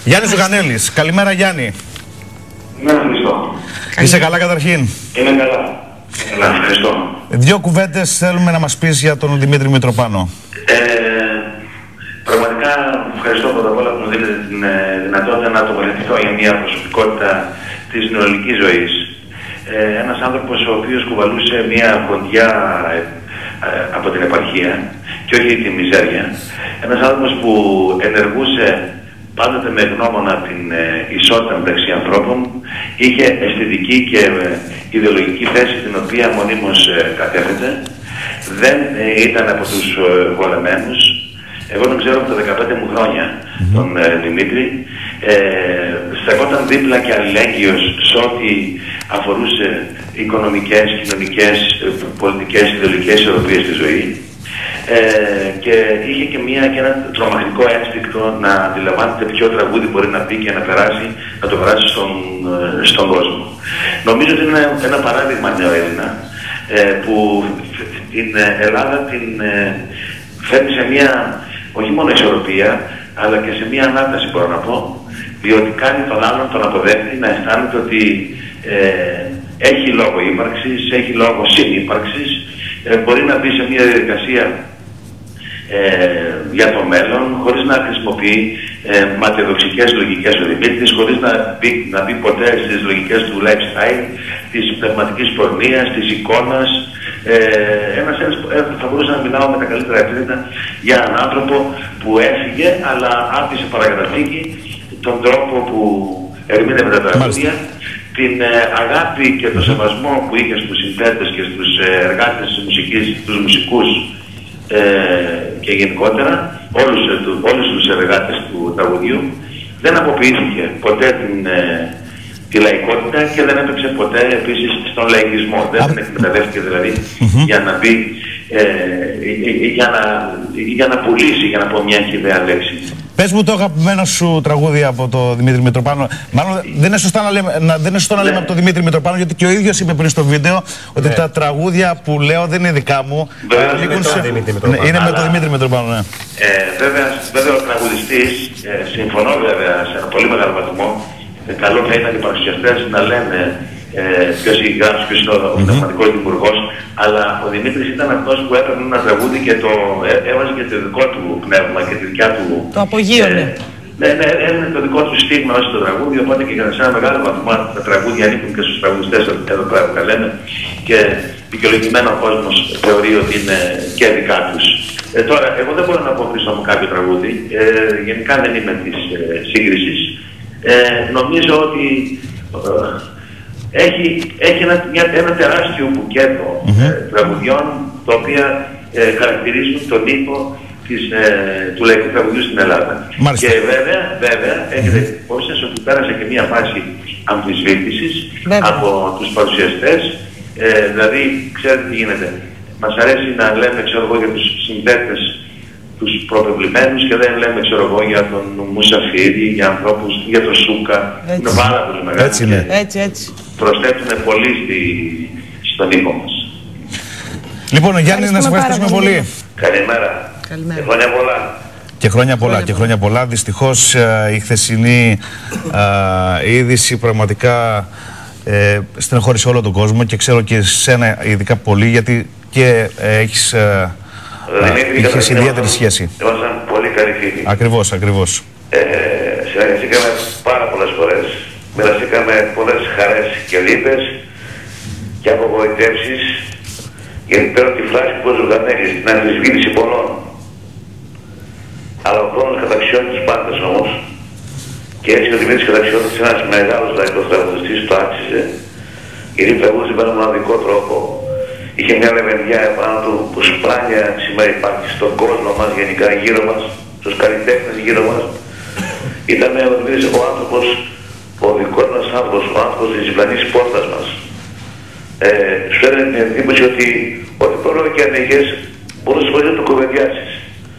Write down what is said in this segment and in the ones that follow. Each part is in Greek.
Γιάννης Ζουγανέλης. Καλημέρα, Γιάννη. Ναι, ευχαριστώ. Είσαι καλά καταρχήν? Είμαι καλά. Ευχαριστώ. Δύο κουβέντες θέλουμε να μας πεις για τον Δημήτρη Μητροπάνο. Πραγματικά ευχαριστώ πρώτα απ' όλα που μου δίνετε την δυνατότητα να τοποθετηθώ για μια προσωπικότητα της νεολικής ζωής. Ένας άνθρωπος ο οποίος κουβαλούσε μια φωτιά από την επαρχία και όχι τη μιζέρια. Ένας άνθρωπος που ενεργούσε πάντοτε με γνώμονα την ισότητα μεταξύ ανθρώπων, είχε αισθητική και ιδεολογική θέση την οποία μονίμως κατέθετε. Δεν ήταν από τους βολεμένους. Εγώ τον ξέρω από τα 15 μου χρόνια, τον Δημήτρη. Στεκόταν δίπλα και αλληλέγγυος σε ό,τι αφορούσε οικονομικές, κοινωνικές, πολιτικές, ιδεολογικές ισορροπίες στη ζωή. Και είχε και ένα τρομακτικό ένστικτο να αντιλαμβάνεται ποιο τραγούδι μπορεί να πει και να το περάσει στον κόσμο. Νομίζω ότι είναι ένα παράδειγμα νεοέλληνα που την Ελλάδα την φέρνει σε μια όχι μόνο ισορροπία, αλλά και σε μια ανάταση, μπορώ να πω, διότι κάνει τον άλλον, τον αποδέχτη, να αισθάνεται ότι έχει λόγο ύπαρξης, έχει λόγο συνύπαρξης, μπορεί να μπει σε μια διαδικασία για το μέλλον, χωρίς να χρησιμοποιεί ματαιοδοξικές λογικές ο Δημήτρης, χωρίς να μπει ποτέ στις λογικές του lifestyle, της πνευματικής πορνείας, της εικόνας. Θα μπορούσα να μιλάω με τα καλύτερα επίθετα για έναν άνθρωπο που έφυγε, αλλά άφησε παρακαταθήκη τον τρόπο που ερμήνευε τα τραγούδια, την αγάπη και το σεβασμό που είχε στους συνθέτες και στους εργάτες της μουσικής, τους μουσικούς και γενικότερα όλους τους εργάτες του τραγουδιού. Δεν αποποιήθηκε ποτέ τη λαϊκότητα και δεν έπαιξε ποτέ επίσης στον λαϊκισμό. Δεν την εκμεταλλεύτηκε δηλαδή για να μπει, για να πουλήσει, για να πω μια χυδαία λέξη. Πες μου το αγαπημένο σου τραγούδι από το Δημήτρη Μητροπάνο. Μάλλον δεν είναι σωστό να λέμε από το Δημήτρη Μητροπάνο, γιατί και ο ίδιος είπε πριν στο βίντεο ότι τα τραγούδια που λέω δεν είναι δικά μου. Είναι με τον Δημήτρη Μητροπάνο, ναι. Βέβαια ο τραγουδιστής, συμφωνώ βέβαια σε ένα πολύ μεγάλο βαθμό. Καλό θα ήταν οι παρουσιαστές να λένε ποιος είναι ο πνευματικός δημιουργός, αλλά ο Δημήτρης ήταν αυτός που έπαιρνε ένα τραγούδι και το έβαζε και το δικό του πνεύμα και τη δικιά του. Το απογείωνε. Ναι, έδινε το δικό του στίγμα ως το τραγούδι, οπότε και σε ένα μεγάλο βαθμό τα τραγούδια ανήκουν και στους τραγουδιστές εδώ πέρα που τα λέμε και δικαιολογημένο ο κόσμος θεωρεί ότι είναι και δικά τους. Τώρα, εγώ δεν μπορώ να αποκλείσω μου κάποιο τραγούδι, γενικά δεν είμαι της σύγκρισης. Νομίζω ότι έχει ένα τεράστιο μπουκέτο τραγουδιών τα οποία χαρακτηρίζουν τον ήχο του λαϊκού τραγουδιού στην Ελλάδα. Μάλιστα. Και βέβαια έχετε υπόψη σας ότι πέρασε και μια φάση αμφισβήτησης από τους παρουσιαστές. Δηλαδή, ξέρετε τι γίνεται. Μας αρέσει να λέμε, ξέρω εγώ, για τους συνθέτες, τους προπεβλημένους και δεν λέμε, ξέρω εγώ, για τον Μουσαφίρη, για ανθρώπους, για τον Σούκα. Είναι πάρα πολύ μεγάλο. Έτσι είναι. Έτσι. Προσθέτουν πολύ στον ήχο μας. Λοιπόν, Γιάννη, να σε ευχαριστήσουμε πολύ. Καλημέρα. Και χρόνια πολλά. Και χρόνια πολλά. Δυστυχώς η χθεσινή είδηση πραγματικά στενοχώρησε όλο τον κόσμο και ξέρω και εσένα ειδικά πολύ, γιατί και είχες ιδιαίτερη σχέση. Ήμασταν πολύ καλοί φίλοι. Ακριβώς. Συναντηθήκαμε πάρα πολλές φορές. Μοιραστήκαμε πολλές χαρές και λύπες και απογοητεύσεις, γιατί παίρνω τη φράση που Ζουγανέλης, την αμφισβήτηση πολλών. Αλλά ο χρόνος καταξιώνει τους πάντες όμως, και έτσι ο Δημήτρης καταξιώνει ένας μεγάλος λαϊκός τραγουδιστής, το άξιζε, γιατί τραγούδισε με έναν μοναδικό τρόπο. Είχε μια λεβενδιά επάνω του που σπάνια σήμερα υπάρχει στον κόσμο μας, γενικά γύρω μας, στους καλλιτέχνες γύρω μας. Ήταν ο Δημήτρης ο άνθρωπος, ο δικός μας άνθρωπος, ο άνθρωπος της διπλανής πόρτας μας. Σου έδινε την εντύπωση ότι ό,τι πρόβλημα και αν είχες, μπορούσες χωρίς να το κουβεντιάσεις.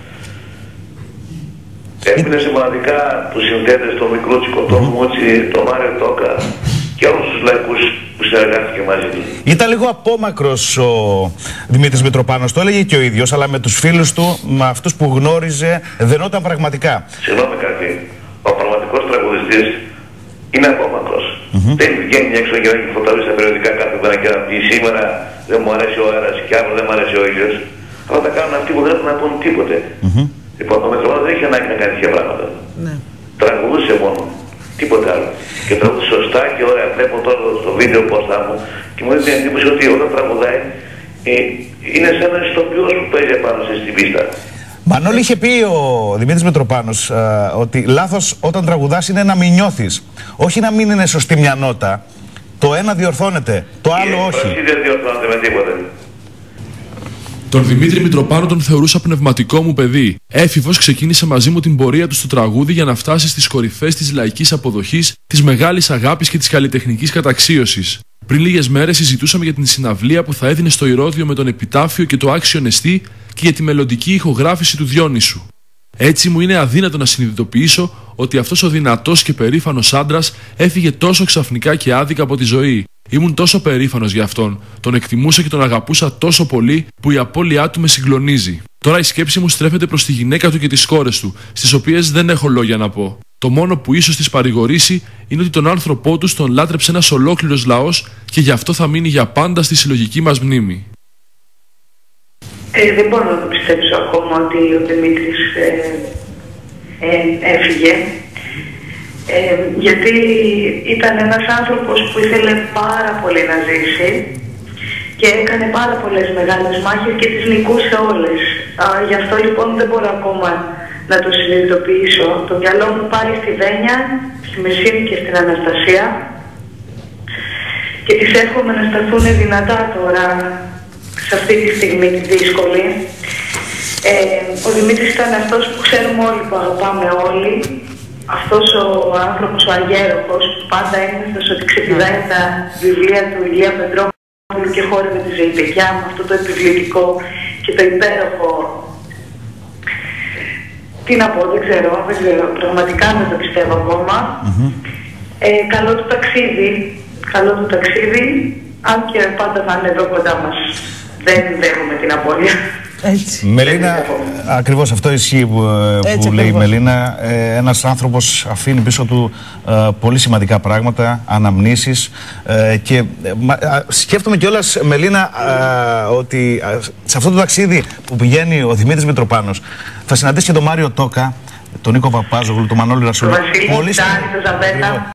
Έμεινε μοναδικά τους συνθέτες, τον Μικρούτσικο, τον Μούτσι, τον Μάριο Τόκα και όλους τους λαϊκούς που συνεργάστηκε μαζί του. Ήταν λίγο απόμακρος ο Δημήτρης Μητροπάνος, το έλεγε και ο ίδιος, αλλά με τους φίλους του, με αυτούς που γνώριζε, δενόταν πραγματικά. Συγγνώμη κάτι. Ο πραγματικός τραγουδιστής τραγουδιστής είναι απόμακρος. Δεν βγαίνει έξω και να φωτογραφεί στα περιοδικά κάθε μέρα και να πει σήμερα δεν μου αρέσει ο αέρας και αύριο δεν μου αρέσει ο ήλιος. Αλλά τα κάνουν αυτοί που δεν έχουν να πούν τίποτε. Λοιπόν, ο Μητροπάνος δεν έχει ανάγκη να κάνει τέτοια πράγματα. Τραγουδούσε μόνο. Τίποτα άλλο. Και τραγουδούσε σωστά και ωραία. Βλέπω τώρα στο βίντεο πώς θα μου και μου δίνει την εντύπωση ότι όταν τραγουδάει είναι σαν ένας ηθοποιός που παίζει επάνω στην πίστα. Μανώλη, είχε πει ο Δημήτρης Μητροπάνος ότι λάθος όταν τραγουδάς είναι να μην νιώθεις. Όχι να μην είναι σωστή μια νότα. Το ένα διορθώνεται, το άλλο όχι. Δεν διορθώνεται με τίποτα. Τον Δημήτρη Μητροπάνο τον θεωρούσα πνευματικό μου παιδί. Έφηβος ξεκίνησε μαζί μου την πορεία του στο τραγούδι για να φτάσει στις κορυφές της λαϊκής αποδοχής, της μεγάλης αγάπης και της καλλιτεχνικής καταξίωσης. Πριν λίγες μέρες συζητούσαμε για την συναυλία που θα έδινε στο Ηρώδειο με τον Επιτάφιο και το Άξιο Νεστή και για τη μελλοντική ηχογράφηση του Διόνυσου. Έτσι μου είναι αδύνατο να συνειδητοποιήσω ότι αυτός ο δυνατός και περήφανος άντρας έφυγε τόσο ξαφνικά και άδικα από τη ζωή. Ήμουν τόσο περήφανος για αυτόν, τον εκτιμούσα και τον αγαπούσα τόσο πολύ που η απώλειά του με συγκλονίζει. Τώρα η σκέψη μου στρέφεται προς τη γυναίκα του και τις κόρες του, στις οποίες δεν έχω λόγια να πω. Το μόνο που ίσως τις παρηγορήσει είναι ότι τον άνθρωπό τους τον λάτρεψε ένας ολόκληρος λαός και γι' αυτό θα μείνει για πάντα στη συλλογική μας μνήμη. Δεν μπορώ να το πιστέψω ακόμα ότι ο Δημήτρης έφυγε. Γιατί ήταν ένας άνθρωπος που ήθελε πάρα πολύ να ζήσει και έκανε πάρα πολλές μεγάλες μάχες και τις νικούσε όλες. Γι' αυτό λοιπόν δεν μπορώ ακόμα να το συνειδητοποιήσω. Το μυαλό μου πάει στη Βένια, στη Μεσίνη και στην Αναστασία και τις εύχομαι να σταθούν δυνατά τώρα σε αυτή τη στιγμή τη δύσκολη. Ο Δημήτρης ήταν αυτός που ξέρουμε όλοι, που αγαπάμε όλοι. Αυτός ο άνθρωπος, ο αγέροχος, που πάντα ένιωθες ότι ξεπηδάει τα βιβλία του Ηλία Πετρόπουλου και χόρευε τη Ζεϊπεκιά με αυτό το επιβλητικό και το υπέροχο. Τι να πω, δεν ξέρω, πραγματικά δεν το πιστεύω ακόμα. Καλό του ταξίδι, αν και πάντα θα είναι εδώ κοντά μας. Δεν δέχομαι την απώλεια. Έτσι. Μελίνα, ακριβώς αυτό ισχύει που λέει η Μελίνα. Ένας άνθρωπος αφήνει πίσω του πολύ σημαντικά πράγματα, αναμνήσεις και σκέφτομαι κιόλας, Μελίνα, ότι σε αυτό το ταξίδι που πηγαίνει ο Δημήτρης Μητροπάνος θα συναντήσει και τον Μάριο Τόκα, τον Νίκο Παπάζογλου, τον Μανώλη Ρασούλη. Τον Βασίλη Τάνη, τον Ζαμπέτα.